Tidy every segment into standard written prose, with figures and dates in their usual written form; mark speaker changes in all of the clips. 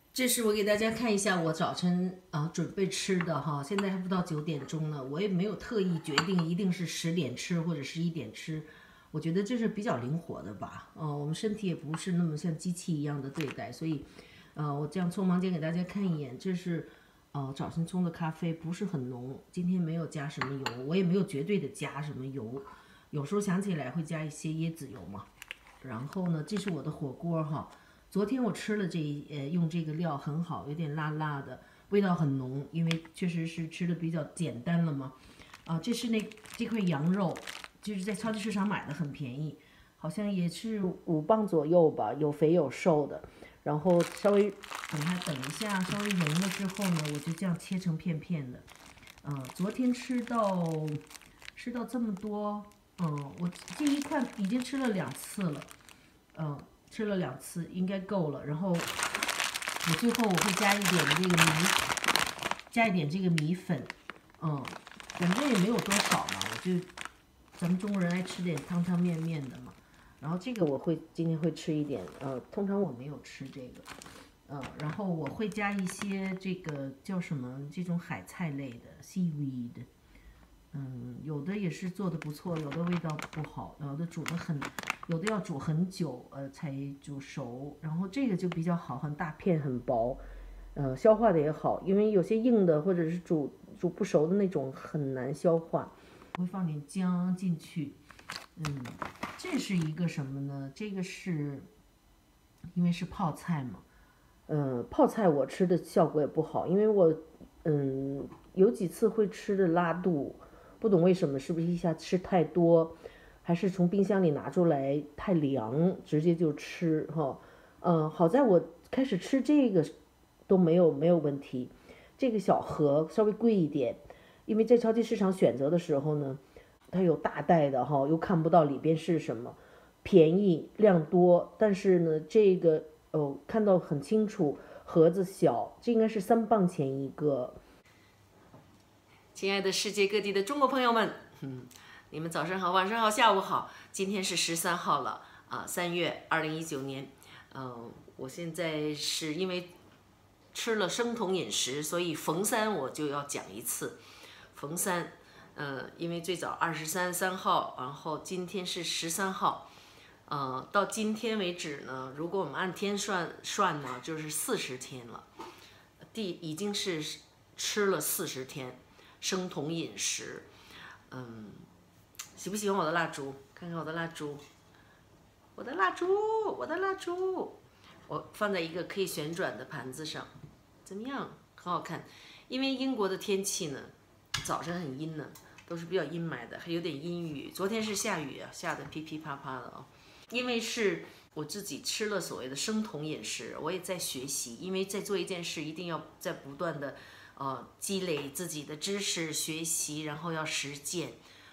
Speaker 1: 这是我给大家看一下我早晨准备吃的哈，现在还不到9点钟呢，我也没有特意决定一定是10点吃或者11点吃，我觉得这是比较灵活的吧。我们身体也不是那么像机器一样的对待，所以我这样匆忙间给大家看一眼，这是早晨冲的咖啡，不是很浓，今天没有加什么油，我也没有绝对的加什么油，有时候想起来会加一些椰子油嘛。然后呢，这是我的火锅哈。昨天我吃了用这个料很好，有点辣辣的，味道很浓，因为确实是吃的比较简单了嘛。这是这块羊肉，就是在超级市场买的，很便宜，好像也是5磅左右吧，有肥有瘦的。然后稍微等一下，稍微融了之后呢，我就这样切成片片的。昨天吃到这么多，我这一块已经吃了2次了。吃了2次应该够了。然后我最后会加一点这个米粉，反正也没有多少嘛，咱们中国人爱吃点汤汤面面的嘛。然后这个今天会吃一点，通常我没有吃这个，然后我会加一些这个叫什么这种海菜类的 seaweed。有的也是做的不错，有的味道不好，有的要煮很久，才煮熟。然后这个就比较好，很大片，很薄，消化的也好，因为有些硬的或者是煮不熟的那种很难消化。会放点姜进去，这是一个什么呢？这个是因为是泡菜嘛，泡菜我吃的效果也不好，因为我有几次会吃的拉肚。不懂为什么，是不是一下吃太多，还是从冰箱里拿出来太凉，直接就吃哈。好在我开始吃这个都没有问题。这个小盒稍微贵一点，因为在超级市场选择的时候呢，它有大袋的哈，又看不到里边是什么，便宜量多，但是呢这个看到很清楚，盒子小，这应该是3磅钱一个。
Speaker 2: 亲爱的世界各地的中国朋友们，你们早上好，晚上好，下午好。今天是13号了3月2019年。我现在是因为吃了生酮饮食，所以逢3我就要讲一次。逢3，因为最早3号，然后今天是13号，到今天为止呢，如果我们按天算呢，就是40天了。已经是吃了40天。生酮饮食，喜不喜欢我的蜡烛？看看我的蜡烛，我的蜡烛，我放在一个可以旋转的盘子上，怎么样？很好看。因为英国的天气呢，早上很阴呢，都是比较阴霾的，还有点阴雨。昨天是下雨啊，下的噼噼啪啪的啊。因为是我自己吃了所谓的生酮饮食，我也在学习，因为在做一件事一定要在不断的。积累自己的知识、学习，然后要实践。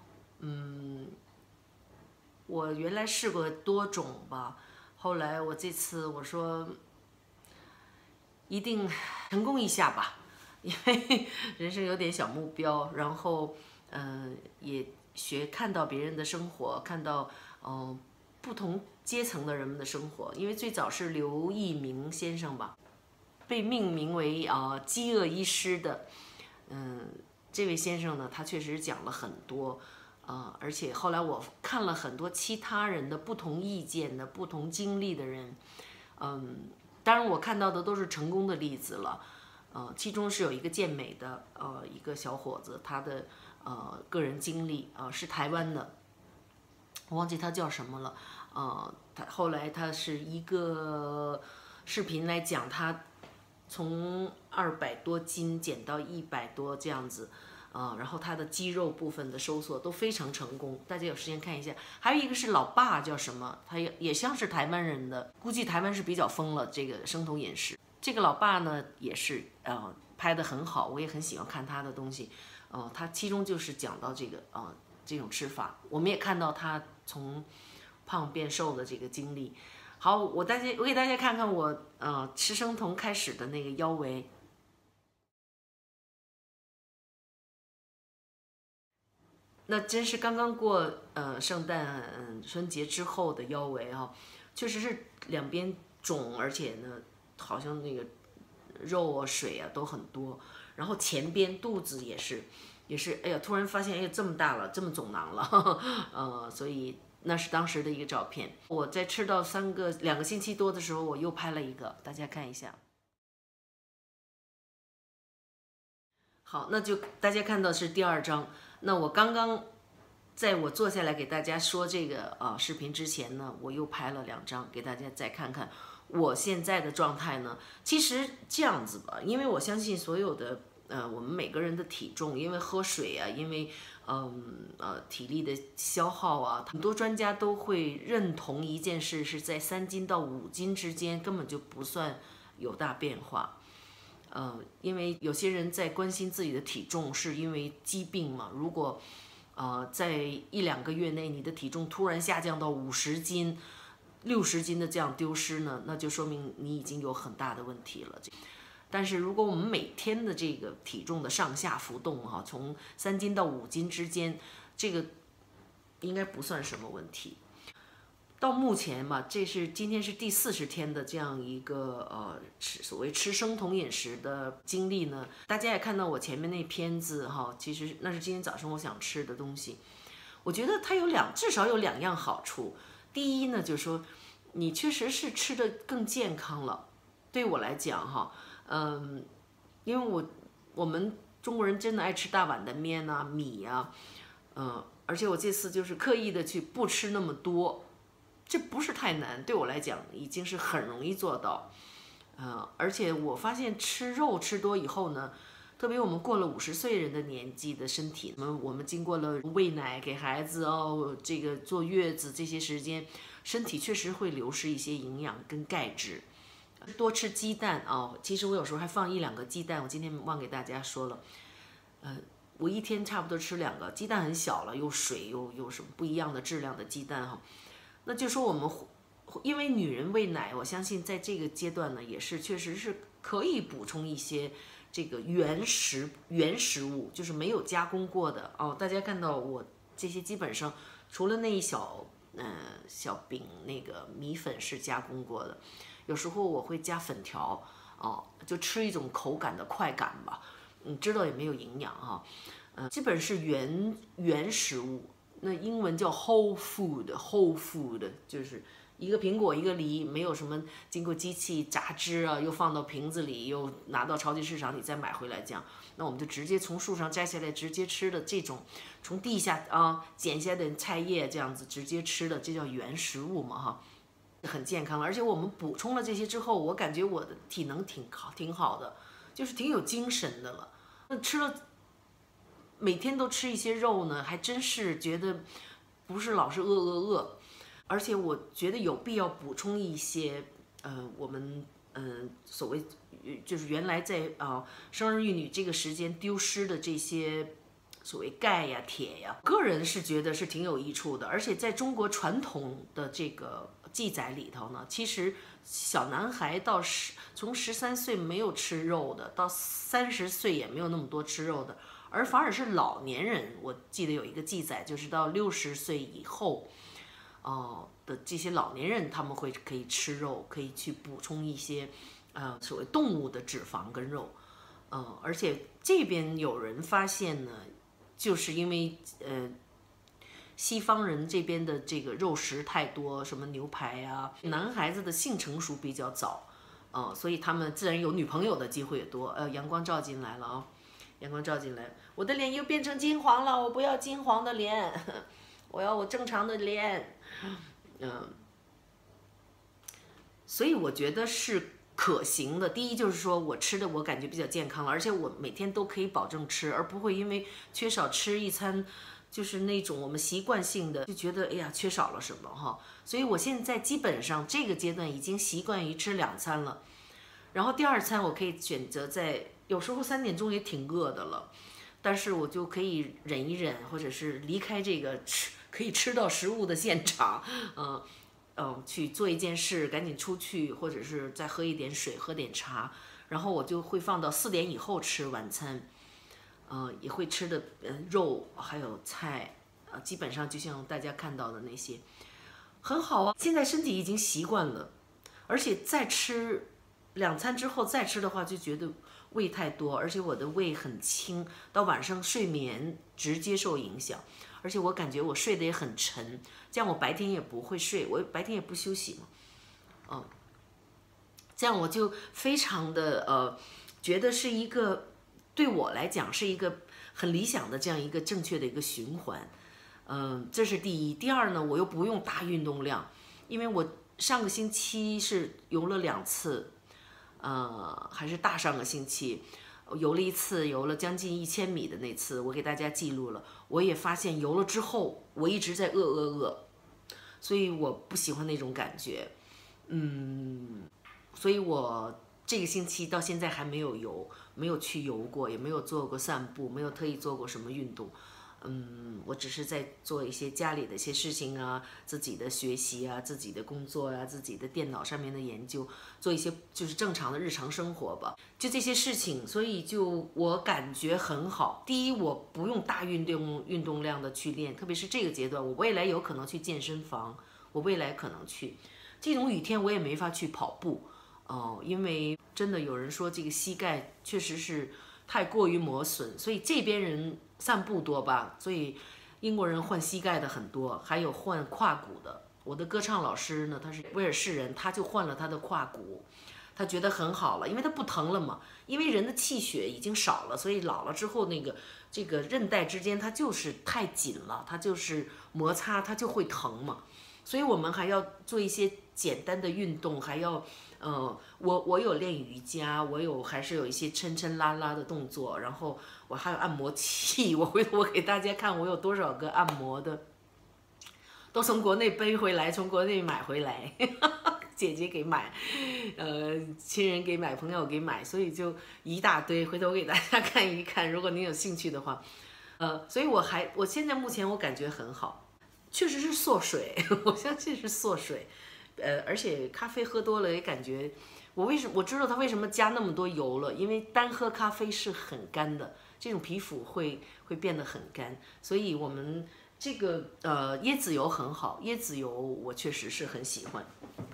Speaker 2: 我原来试过多种吧，后来我这次我说一定成功一下吧，因为人生有点小目标，然后也看到别人的生活，看到不同阶层的人们的生活，因为最早是刘义明先生吧。被命名为饥饿医师的，这位先生呢，他确实讲了很多，而且后来我看了很多其他人的不同意见的、不同经历的人，当然我看到的都是成功的例子了，其中是有一个健美的一个小伙子，他的个人经历是台湾的，我忘记他叫什么了，他后来他是一个视频来讲他。从200多斤减到100多这样子，然后他的肌肉部分的收缩都非常成功，大家有时间看一下。还有一个是老爸叫什么，他也像是台湾人的，估计台湾是比较疯了这个生酮饮食。这个老爸呢也是拍得很好，我也很喜欢看他的东西，他其中就是讲到这个这种吃法，我们也看到他从胖变瘦的这个经历。好，我给大家看看我吃生酮开始的那个腰围。那真是刚刚过圣诞春节之后的腰围啊，确实是两边肿，而且呢好像那个肉啊、水啊都很多，然后前边肚子也是，哎呀，突然发现哎呀这么大了，这么肿囊了，所以那是当时的一个照片。我在吃到2个星期多的时候，我又拍了一个，大家看一下。好，那就大家看到是第2张。那我刚刚在我坐下来给大家说这个视频之前呢，我又拍了2张给大家再看看我现在的状态呢。其实这样子吧，因为我相信所有的我们每个人的体重，因为喝水啊，因为体力的消耗啊，很多专家都会认同一件事是在3斤到5斤之间根本就不算有大变化。因为有些人在关心自己的体重，是因为疾病嘛。如果在1-2个月内，你的体重突然下降到50斤、60斤的这样丢失呢，那就说明你已经有很大的问题了。但是如果我们每天的这个体重的上下浮动哈，从3斤到5斤之间，这个应该不算什么问题。到目前嘛，今天是第40天的这样一个所谓吃生酮饮食的经历呢。大家也看到我前面那片子哈，其实那是今天早上我想吃的东西。我觉得它至少有2样好处。第一呢，就是说你确实是吃的更健康了。对我来讲哈，因为我们中国人真的爱吃大碗的面啊、米啊，而且我这次就是刻意的去不吃那么多。这不是太难，对我来讲已经是很容易做到。而且我发现吃肉吃多以后呢，特别我们过了50岁人的年纪的身体，我们经过了喂奶给孩子这个坐月子这些时间，身体确实会流失一些营养跟钙质。多吃鸡蛋其实我有时候还放1-2个鸡蛋，我今天忘给大家说了。我一天差不多吃2个鸡蛋，很小了，有水有什么不一样的质量的鸡蛋哈。那就说我们因为女人喂奶，我相信在这个阶段呢，也是确实是可以补充一些这个原食物，就是没有加工过的大家看到我这些基本上除了那一小饼那个米粉是加工过的，有时候我会加粉条就吃一种口感的快感吧。知道也没有营养哈，基本是原食物。那英文叫 whole food 就是一个苹果一个梨，没有什么经过机器榨汁又放到瓶子里，又拿到超级市场里再买回来这样。那我们就直接从树上摘下来直接吃的这种，从地下剪下的菜叶这样子直接吃的，这叫原食物嘛哈，很健康了。而且我们补充了这些之后，我感觉我的体能挺好的，就是挺有精神的了。那吃了。每天都吃一些肉呢，还真是觉得不是老是饿，而且我觉得有必要补充一些我们所谓就是原来在生儿育女这个时间丢失的这些所谓钙呀、铁呀，个人是觉得是挺有益处的。而且在中国传统的这个记载里头呢，其实小男孩从13岁没有吃肉的，到30岁也没有那么多吃肉的。而反而是老年人，我记得有一个记载，就是到60岁以后，的这些老年人，他们可以吃肉，可以去补充一些，所谓动物的脂肪跟肉，而且这边有人发现呢，就是因为西方人这边的这个肉食太多，什么牛排啊，男孩子的性成熟比较早，所以他们自然有女朋友的机会也多。阳光照进来了阳光照进来，我的脸又变成金黄了，我不要金黄的脸，我要我正常的脸。所以我觉得是可行的。第一就是说我吃的我感觉比较健康了，而且我每天都可以保证吃，而不会因为缺少吃一餐，就是那种我们习惯性的就觉得哎呀缺少了什么哈。所以我现在基本上这个阶段已经习惯于吃2餐了，然后第2餐我可以选择有时候3点钟也挺饿的了，但是我就可以忍一忍，或者是离开这个可以吃到食物的现场，去做一件事，赶紧出去，或者是再喝一点水，喝点茶，然后我就会放到4点以后吃晚餐，也会吃的肉还有菜，基本上就像大家看到的那些，很好啊。现在身体已经习惯了，而且再吃 2餐之后再吃的话，就觉得胃太多，而且我的胃很轻，到晚上睡眠直接受影响，而且我感觉我睡得也很沉，这样我白天也不会睡，我白天也不休息嘛，这样我就非常的觉得是一个对我来讲是一个很理想的这样一个正确的一个循环，这是第一。第二呢，我又不用大运动量，因为我上个星期是游了2次，还是大上个星期游了1次，游了将近1000米的那次，我给大家记录了。我也发现游了之后，我一直在饿，所以我不喜欢那种感觉，所以我这个星期到现在还没有游，没有去游过，也没有做过散步，没有特意做过什么运动。我只是在做一些家里的一些事情啊，自己的学习啊，自己的工作啊，自己的电脑上面的研究，做一些就是正常的日常生活吧，就这些事情，所以就我感觉很好。第一，我不用大运动量的去练，特别是这个阶段，我未来有可能去健身房，我未来可能去。这种雨天我也没法去跑步，因为真的有人说这个膝盖确实是太过于磨损，所以这边人散步多吧，所以英国人换膝盖的很多，还有换胯骨的。我的歌唱老师呢，他是威尔士人，他就换了他的胯骨，他觉得很好了，因为他不疼了嘛。因为人的气血已经少了，所以老了之后这个韧带之间它就是太紧了，它就是摩擦，它就会疼嘛。所以我们还要做一些简单的运动，还要我有练瑜伽，还是有一些抻拉拉的动作，然后我还有按摩器，我回头我给大家看我有多少个按摩的，都从国内背回来，从国内买回来，姐姐给买，亲人给买，朋友给买，所以就一大堆，回头我给大家看一看，如果您有兴趣的话，所以我现在目前我感觉很好。确实是缩水，我相信是缩水，而且咖啡喝多了也感觉，我知道它为什么加那么多油了，因为单喝咖啡是很干的，这种皮肤会变得很干，所以我们这个椰子油很好，椰子油我确实是很喜欢。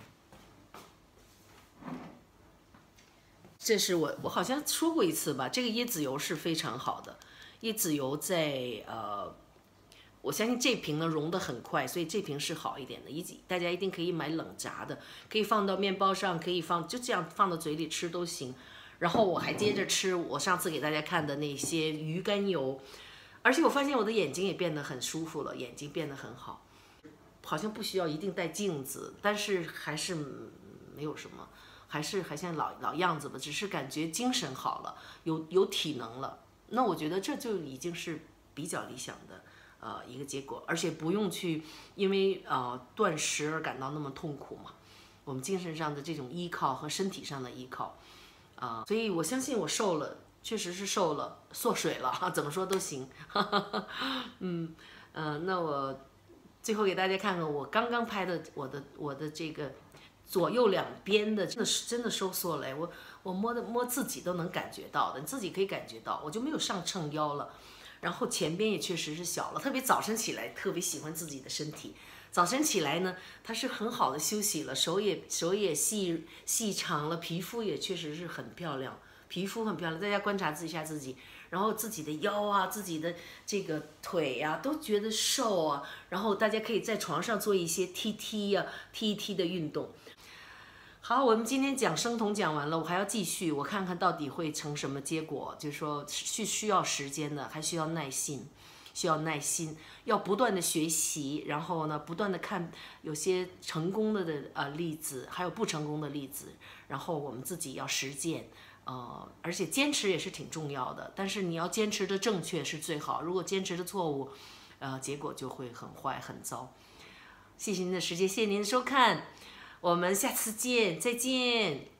Speaker 2: 这是我好像说过一次吧，这个椰子油是非常好的，椰子油在我相信这瓶呢溶得很快，所以这瓶是好一点的。大家一定可以买冷榨的，可以放到面包上，可以就这样放到嘴里吃都行。然后我还接着吃我上次给大家看的那些鱼肝油，而且我发现我的眼睛也变得很舒服了，眼睛变得很好，好像不需要一定带镜子，但是还是没有什么，还像老样子吧，只是感觉精神好了，有体能了。那我觉得这就已经是比较理想的。一个结果，而且不用去因为断食而感到那么痛苦嘛。我们精神上的这种依靠和身体上的依靠，所以我相信我瘦了，确实是瘦了，缩水了，怎么说都行。那我最后给大家看看我刚刚拍的我的这个左右两边的，真的收缩了，我摸自己都能感觉到的，你自己可以感觉到，我就没有上秤腰了。然后前边也确实是小了，特别早晨起来特别喜欢自己的身体。早晨起来呢，它是很好的休息了，手也细长了，皮肤也确实是很漂亮，皮肤很漂亮。大家观察一下自己，然后自己的腰啊，自己的这个腿啊，都觉得瘦啊。然后大家可以在床上做一些踢一踢的运动。好，我们今天讲生酮讲完了，我还要继续，我看看到底会成什么结果。就是说需要时间的，还需要耐心，要不断的学习，然后呢，不断的看有些成功的例子，还有不成功的例子，然后我们自己要实践，而且坚持也是挺重要的。但是你要坚持的正确是最好，如果坚持的错误，结果就会很坏很糟。谢谢您的时间，谢谢您的收看。我们下次见，再见。